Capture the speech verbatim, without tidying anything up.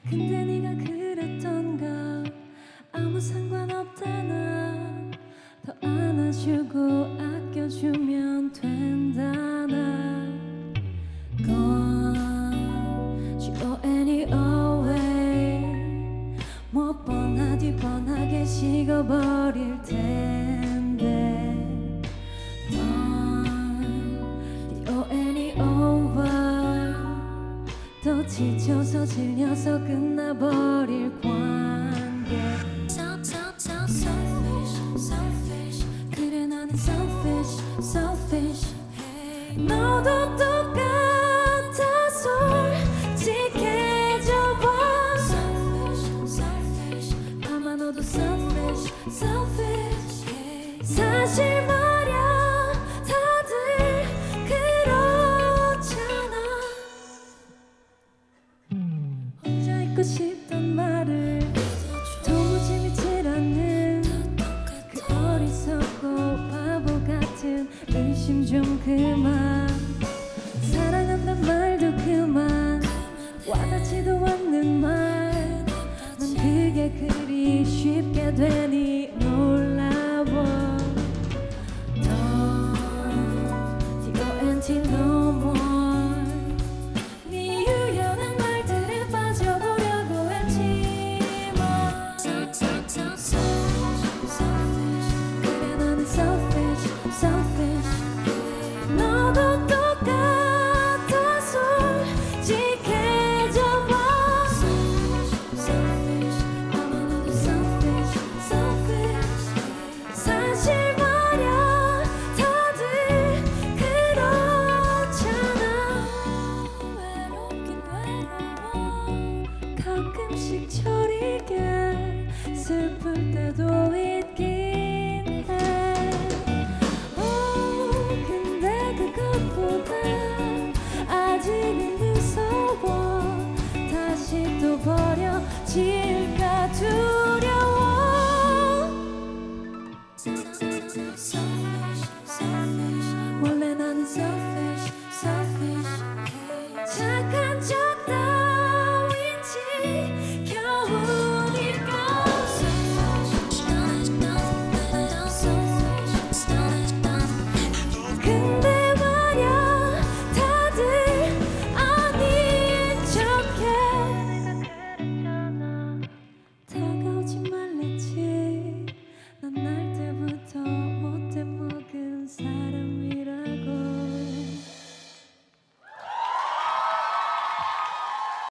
근데 네가 그랬던가 아무 상관없다나 더 안아주고 아껴주면 된다나 Gone G-O-N-E away 뭐 뻔하디 뻔하게 식어버릴 텐데 Done D-O-N-E over 또 지쳐서 질려서 끝나버릴 관계 So, so, so selfish, selfish 그래 나는 selfish, selfish hey. 너도 똑같아 솔직해져봐 Selfish, selfish 아마 너도 selfish, selfish hey. 사실 말야 다들 그렇잖아 혼자 있고 싶단 말을 도무지 믿질 않는 그 어리석고 바보 같은 의심 좀 그만 사랑한단 말도 그만 와닿지도 않는 말 난 그게 그리 쉽게 되니 놀라워 Don't D-O-N-T no more 네 유연한 말들에 빠져보려고 했지만 So, so, so selfish 그래 나는 selfish, selfish 너도 똑같아 솔직해져봐 Selfish, selfish 아마 너도 selfish, selfish 사실 말야 다들 그렇잖아 외롭긴 외로워 가끔씩 저리게 슬플 때도 있긴 해 오, 근데 그것보다 아직은 무서워 다시 또 버려지